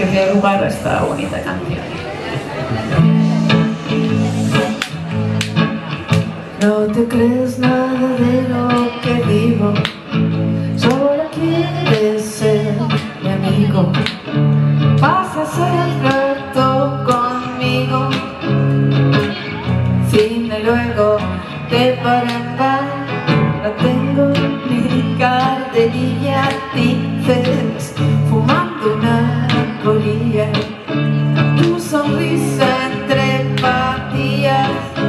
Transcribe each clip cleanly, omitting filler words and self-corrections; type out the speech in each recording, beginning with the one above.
que dio lugar a esta bonita canción. No te crees nada de lo que digo, solo quieres ser mi amigo. Pasas el rato conmigo, sin y luego te paran. No tengo mi carterilla, dices, fumando una colilla. Tu sonrisa entre patillas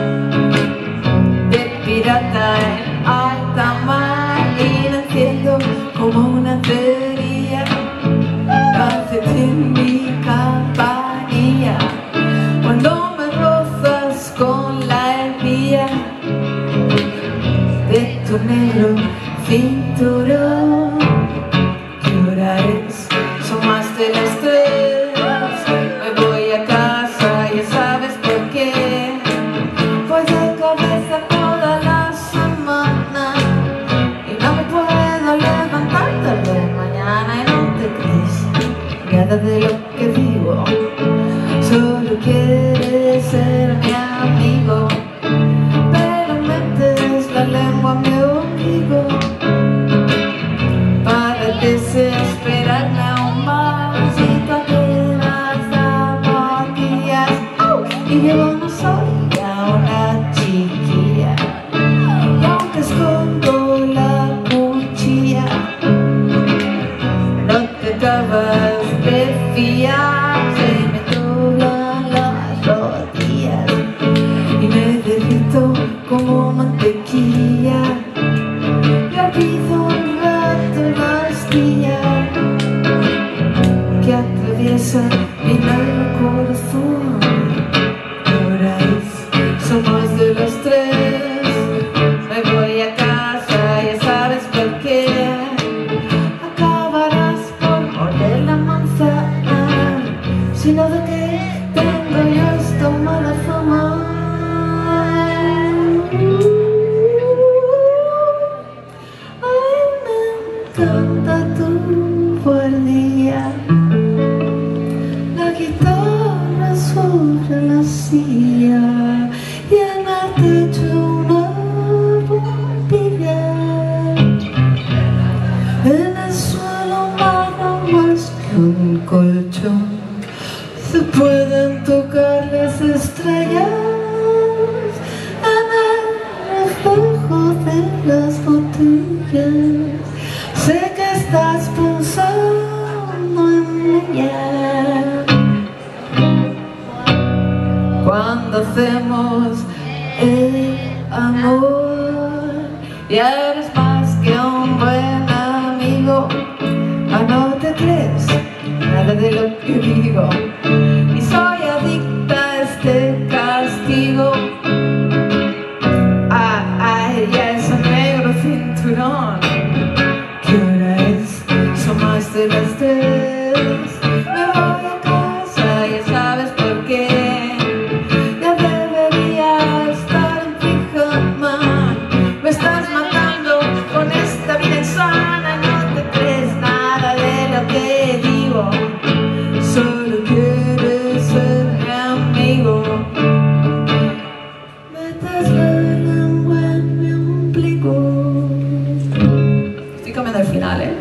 de pirata en alta mar, y la enciendo como una cerilla. Haces en mi campanilla cuando me rozas con la espía de tu negro cinturón. ¿Qué hora es? Son más de las 3. Me voy a casa, ya sabes por qué. Pues de cabeza toda la semana y no me puedo levantar tarde mañana. Y no te crees nada de lo que digo, solo quieres ser mi amigo, pero metes la lengua a mi ombligo para desesperarme aún más. Y toqué las zapatillas y yo no soy ya una chiquilla, y aunque escondo la cuchilla, no te acabas de fiar. Se me doblan las rodillas y me derrito como mantequilla. Yo pido un rato la astilla que atraviesa mi negro corazón. Ahora son más de las 3. Me voy a casa, ya sabes por qué. Acabarás por morder la manzana, sino de que tengo yo esta mala fama. Ay, me encanta tu guardia, la guitarra sobre la silla y en el techo una bombilla. En el suelo nada más que un colchón, se pueden tocar las estrellas en el reflejo de las botellas. Sé que estás pensando en ella cuando hacemos el amor. Y eres más que un buen amigo, no te crees nada de lo que digo, y soy adicta a este castigo. Ay, ya ese negro cinturón. ¿Qué hora es? Son más de las 3. Me voy a casa, ya sabes por qué. Ya debería estar en pijama. Me estás matando con esta vida insana. No te crees nada de lo que digo, solo quieres ser mi amigo. Metes la lengua en mi ombligo. Estoy cambiando el final, ¿eh?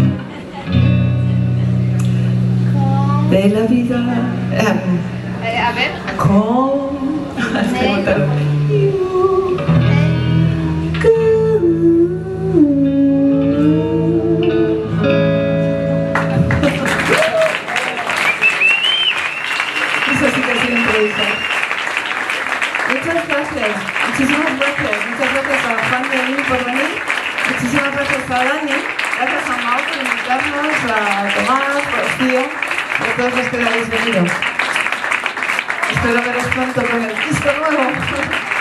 De la vida A ver. con Eso sí que ha sido improvisado. Muchas gracias, muchísimas gracias. Muchas gracias a Juan y a mí por venir. Muchísimas gracias a Dani. Gracias a Mao por invitarnos, a Tomás, por Rocío, a todos los que habéis venido. Espero veros pronto con el disco nuevo.